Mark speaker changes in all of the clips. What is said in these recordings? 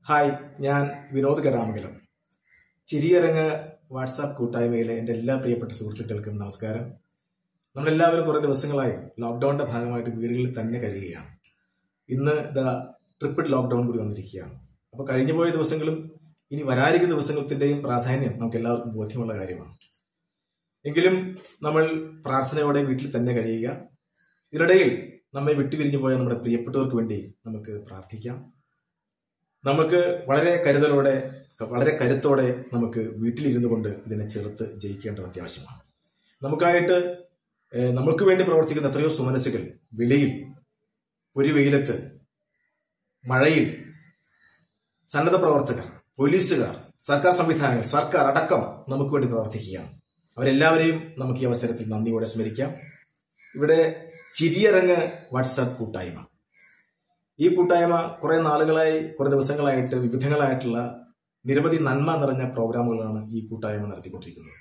Speaker 1: Hi, ഞാൻ Vinod kedamangalam. ചിരിയരങ്ങ് WhatsApp കൂട്ടായ്മയിലെ എൻ്റെ എല്ലാ പ്രിയപ്പെട്ട സുഹൃത്തുക്കൾക്കും നമസ്കാരം. നമ്മളെല്ലാവരും കുറേ ദിവസങ്ങളായി ലോക്ക്ഡൌണിന്റെ ഭാഗമായിട്ട് വീടുകളിൽ തന്നെ കഴിയുകയാണ്. ഇന്ന് ട്രിപ്പിൾ ലോക്ക്ഡൌൺ കൂടി വന്നിരിക്കുകയാണ്. അപ്പോൾ കഴിഞ്ഞുപോയ ദിവസങ്ങളും ഇനി വരാനിരിക്കുന്ന ദിവസത്തിന്റെയും പ്രാധാന്യം നമുക്ക് എല്ലാവർക്കും ബോധ്യമുള്ള കാര്യമാണ്. എങ്കിലും നമ്മൾ പ്രാർത്ഥനയോടെ വീട്ടിൽ തന്നെ കഴിയുക. ഇതിനിടയിൽ നമ്മെ വിട്ടുപിരിഞ്ഞു പോയ നമ്മുടെ പ്രിയപ്പെട്ടവർക്ക് വേണ്ടി നമുക്ക് പ്രാർത്ഥിക്കാം. നമുക്ക് വളരെ കരുതലോടെ, വളരെ കരുത്തോടെ നമുക്ക് വീട്ടിലിരുന്നു കൊണ്ട് ഇതിനെ ചെറുത്ത് ജയിക്കേണ്ടത് അത്യാവശ്യമാണ്. നമുക്കായിട്ട് നമുക്ക് വേണ്ടി പ്രവർത്തിക്കുന്ന എത്രയോ സുമനസ്സുകൾ വെളിയിൽ, ഒരു വെയിലത്ത്, മഴയിൽ, സന്നദ്ധ പ്രവർത്തകർ, പോലീസുകാർ, സർക്കാർ സംവിധാനങ്ങൾ, സർക്കാർ അടക്കം നമുക്ക് വേണ്ടി പ്രവർത്തിക്കുകയാണ്. അവരെല്ലാവരെയും നമുക്ക് ഈ അവസരത്തിൽ നന്ദിയോടെ സ്മരിക്കാം. ഇവിടെ ചിരിയരങ്ങ് വാട്സാപ്പ് കൂട്ടായ്മ, ഈ കൂട്ടായ്മ കുറെ നാളുകളായി, കുറെ ദിവസങ്ങളായിട്ട് വിവിധങ്ങളായിട്ടുള്ള നിരവധി നന്മ നിറഞ്ഞ പ്രോഗ്രാമുകളാണ് ഈ കൂട്ടായ്മ നടത്തിക്കൊണ്ടിരിക്കുന്നത്.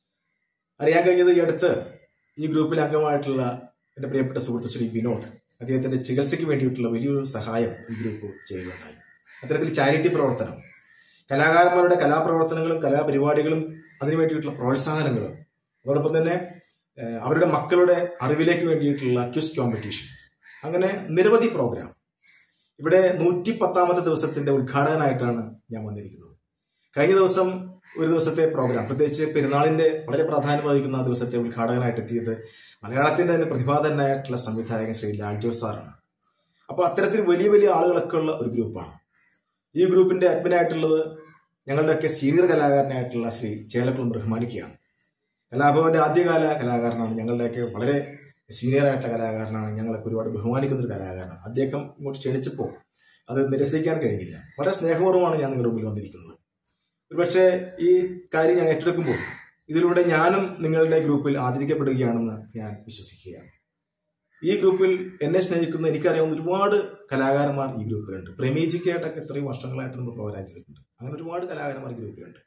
Speaker 1: അറിയാൻ കഴിഞ്ഞത്, ഈ അടുത്ത് ഈ ഗ്രൂപ്പിൽ അംഗമായിട്ടുള്ള എന്റെ പ്രിയപ്പെട്ട സുഹൃത്ത് ശ്രീ വിനോദ്, അദ്ദേഹത്തിന്റെ ചികിത്സയ്ക്ക് വേണ്ടിയിട്ടുള്ള വലിയൊരു സഹായം ഈ ഗ്രൂപ്പ് ചെയ്യുകയുണ്ടായി. അത്തരത്തിൽ ചാരിറ്റി പ്രവർത്തനം, കലാകാരന്മാരുടെ കലാപ്രവർത്തനങ്ങളും കലാപരിപാടികളും അതിനു വേണ്ടിയിട്ടുള്ള പ്രോത്സാഹനങ്ങളും, അതോടൊപ്പം തന്നെ അവരുടെ മക്കളുടെ അറിവിലേക്ക് വേണ്ടിയിട്ടുള്ള ക്വിസ് കോമ്പറ്റീഷൻ, അങ്ങനെ നിരവധി പ്രോഗ്രാം. ഇവിടെ 110ാമത്തെ ദിവസത്തിന്റെ ഉദ്ഘാടകനായിട്ടാണ് ഞാൻ വന്നിരിക്കുന്നത്. കഴിഞ്ഞ ദിവസം ഒരു ദിവസത്തെ പ്രോഗ്രാം, പ്രത്യേകിച്ച് പെരുന്നാളിന്റെ വളരെ പ്രാധാന്യം വഹിക്കുന്ന ആ ദിവസത്തെ ഉദ്ഘാടകനായിട്ട് എത്തിയത് മലയാളത്തിന്റെ തന്നെ പ്രതിഭാതനായിട്ടുള്ള സംവിധായകൻ ശ്രീ ലാൽജോ സാറാണ്. അപ്പോൾ അത്തരത്തിൽ വലിയ വലിയ ആളുകളൊക്കെ ഉള്ള ഒരു ഗ്രൂപ്പാണ്. ഈ ഗ്രൂപ്പിന്റെ അഡ്മിനായിട്ടുള്ളത് ഞങ്ങളുടെയൊക്കെ സീനിയർ കലാകാരനായിട്ടുള്ള ശ്രീ ചേലക്കുളം റഹ്മാനിക്കയാണ്. കലാഭവന്റെ ആദ്യകാല കലാകാരനാണ്, ഞങ്ങളുടെയൊക്കെ വളരെ സീനിയർ ആയിട്ടുള്ള കലാകാരനാണ്, ഞങ്ങളൊക്കെ ഒരുപാട് ബഹുമാനിക്കുന്ന ഒരു കലാകാരനാണ്. അദ്ദേഹം ഇങ്ങോട്ട് ക്ഷണിച്ചപ്പോൾ അത് നിരസിക്കാൻ കഴിഞ്ഞില്ല. വളരെ സ്നേഹപൂർവ്വമാണ് ഞാൻ നിങ്ങളുടെ മുമ്പിൽ വന്നിരിക്കുന്നത്. ഒരുപക്ഷെ ഈ കാര്യം ഞാൻ ഏറ്റെടുക്കുമ്പോൾ ഇതിലൂടെ ഞാനും നിങ്ങളുടെ ഗ്രൂപ്പിൽ ആദരിക്കപ്പെടുകയാണെന്ന് ഞാൻ വിശ്വസിക്കുകയാണ്. ഈ ഗ്രൂപ്പിൽ എന്നെ സ്നേഹിക്കുന്ന, എനിക്കറിയാവുന്ന ഒരുപാട് കലാകാരന്മാർ ഈ ഗ്രൂപ്പിലുണ്ട്. പ്രമേജിക്കായിട്ടൊക്കെ എത്രയും വർഷങ്ങളായിട്ട് നമ്മൾ പ്രോഗ്രാം ചെയ്തിട്ടുണ്ട്. അങ്ങനെ ഒരുപാട് കലാകാരന്മാർ ഈ ഗ്രൂപ്പിലുണ്ട്.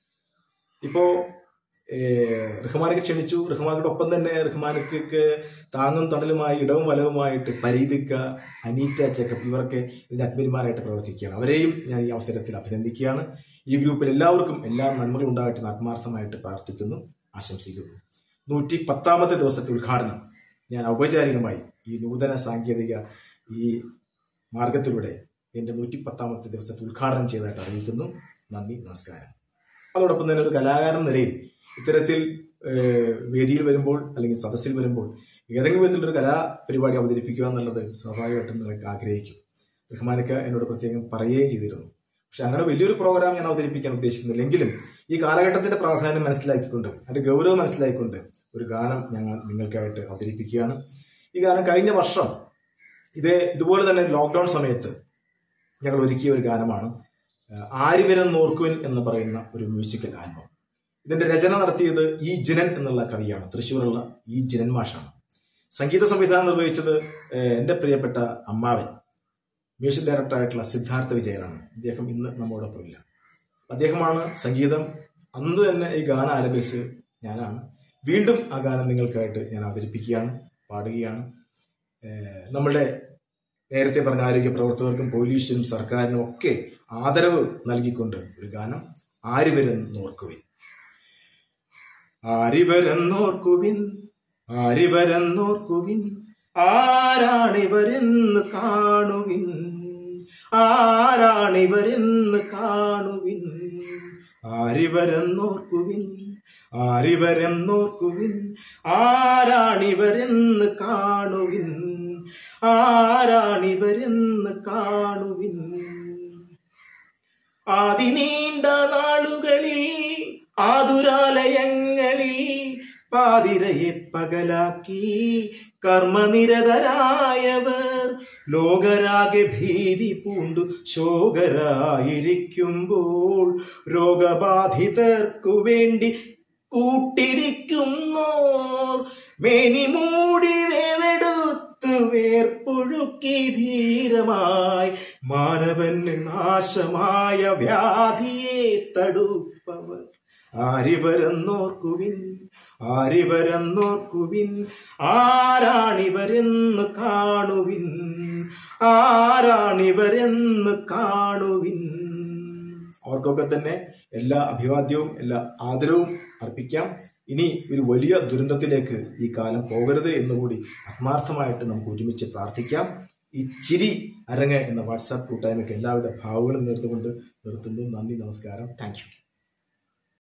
Speaker 1: ഇപ്പോ റഹ്മാനൊക്കെ ക്ഷണിച്ചു. റഹ്മാനോട് ഒപ്പം തന്നെ റഹ്മാനക്ക് താങ്ങും തണലുമായി, ഇടവും വലവുമായിട്ട് പരീദിക്ക, അനീറ്റ, ചെക്കപ്പ്, ഇവരൊക്കെ ഇതിന്റെ അഡ്മിന്മാരായിട്ട് പ്രവർത്തിക്കുകയാണ്. അവരെയും ഞാൻ ഈ അവസരത്തിൽ അഭിനന്ദിക്കുകയാണ്. ഈ ഗ്രൂപ്പിൽ എല്ലാവർക്കും എല്ലാ നന്മകളും ഉണ്ടായിട്ട് ആത്മാർത്ഥമായിട്ട് പ്രാർത്ഥിക്കുന്നു, ആശംസിക്കുന്നു. 110ാമത്തെ ദിവസത്തെ ഉദ്ഘാടനം ഞാൻ ഔപചാരികമായി ഈ നൂതന സാങ്കേതിക ഈ മാർഗത്തിലൂടെ എന്റെ 110ാമത്തെ ദിവസത്തെ ഉദ്ഘാടനം ചെയ്തതായിട്ട് അറിയിക്കുന്നു. നന്ദി, നമസ്കാരം. അതോടൊപ്പം തന്നെ ഒരു കലാകാരൻ നിലയിൽ ഇത്തരത്തിൽ വേദിയിൽ വരുമ്പോൾ അല്ലെങ്കിൽ സദസ്സിൽ വരുമ്പോൾ ഏതെങ്കിലും വിധത്തിലൊരു കലാപരിപാടി അവതരിപ്പിക്കുക എന്നുള്ളത് സ്വാഭാവികമായിട്ടും നിങ്ങൾക്ക് ആഗ്രഹിക്കും. റഹ്മാനൊക്കെ എന്നോട് പ്രത്യേകം പറയുകയും ചെയ്തിരുന്നു. പക്ഷെ അങ്ങനെ വലിയൊരു പ്രോഗ്രാം ഞാൻ അവതരിപ്പിക്കാൻ ഉദ്ദേശിക്കുന്നില്ലെങ്കിലും ഈ കാലഘട്ടത്തിന്റെ പ്രാധാന്യം മനസ്സിലാക്കിക്കൊണ്ട്, അതിന്റെ ഗൗരവം മനസ്സിലാക്കിക്കൊണ്ട് ഒരു ഗാനം ഞങ്ങൾ നിങ്ങൾക്കായിട്ട് അവതരിപ്പിക്കുകയാണ്. ഈ ഗാനം കഴിഞ്ഞ വർഷം ഇതുപോലെ തന്നെ ലോക്ക്ഡൌൺ സമയത്ത് ഞങ്ങൾ ഒരുക്കിയ ഒരു ഗാനമാണ്. ആരിവരം നോർക്കുവിൻ എന്ന് പറയുന്ന ഒരു മ്യൂസിക്കൽ ആൽബം. ഇതിന്റെ രചന നടത്തിയത് ഈ ജിനൻ എന്നുള്ള കവിയാണ്, തൃശ്ശൂരുള്ള ഈ ജിനൻ മാഷാണ്. സംഗീത സംവിധാനം നിർവഹിച്ചത് എന്റെ പ്രിയപ്പെട്ട അമ്മാവൻ, മ്യൂസിക് ഡയറക്ടറായിട്ടുള്ള സിദ്ധാർത്ഥ വിജയനാണ്. അദ്ദേഹം ഇന്ന് നമ്മോടൊപ്പം ഇല്ല. അദ്ദേഹമാണ് സംഗീതം. അന്ന് തന്നെ ഈ ഗാനം ആലപിച്ച് ഞാനാണ്. വീണ്ടും ആ ഗാനം നിങ്ങൾക്കായിട്ട് ഞാൻ അവതരിപ്പിക്കുകയാണ്, പാടുകയാണ്. നമ്മളുടെ നേരത്തെ പറഞ്ഞ ആരോഗ്യ പ്രവർത്തകർക്കും പോലീസിനും സർക്കാരിനും ഒക്കെ ആദരവ് നൽകിക്കൊണ്ട് ഒരു ഗാനം, ആരിവരം നോർക്കുവിൻ. ആരിവരെന്നോർക്കുവിൻ, ആരിവരെന്നോർക്കുവിൻ, ആരാണിവരെന്ന് കാണുവിൻ, ആരാണിവരെന്ന് കാണുവിൻ. ആരിവരെന്നോർക്കുവിൻ, ആരിവരെന്നോർക്കുവിൻ, ആരാണിവരെന്ന് കാണുവിൻ, ആരാണിവരെന്ന് കാണുവിൻ. ആദിനീണ്ട നാളുകളിൽ ആതുരാലയങ്ങളിൽ പാതിരയെ പകലാക്കി കർമ്മനിരതരായവർ ലോകരാകെ ഭീതി പൂണ്ടു ശോകരായിരിക്കുമ്പോൾ രോഗബാധിതർക്കു വേണ്ടി കൂട്ടിരിക്കുന്നോർ മേനി മൂടി വേവെടുത്ത് വേർപ്പൊഴുക്കി ധീരമായി മാനവന് നാശമായ വ്യാധിയെ തടുപ്പവർ. ആരിവരെന്നോർക്കുവിൻ, ആരിവരെന്നോർക്കുവിൻ, ആരാണിവരെന്ന് കാണുവിൻ, ആരാണിവരെന്ന് കാണുവിൻ. അവർക്കൊക്കെ തന്നെ എല്ലാ അഭിവാദ്യവും എല്ലാ ആദരവും അർപ്പിക്കാം. ഇനി ഒരു വലിയ ദുരന്തത്തിലേക്ക് ഈ കാലം പോകരുത് എന്നുകൂടി ആത്മാർത്ഥമായിട്ട് നമുക്ക് ഒരുമിച്ച് പ്രാർത്ഥിക്കാം. ഈ ചിരി അരങ്ങ് എന്ന വാട്സാപ്പ് കൂട്ടായ്മയ്ക്ക് എല്ലാവിധ ഭാവങ്ങളും നേർന്നുകൊണ്ട് നിർത്തുന്നു. നന്ദി, നമസ്കാരം. Thank U.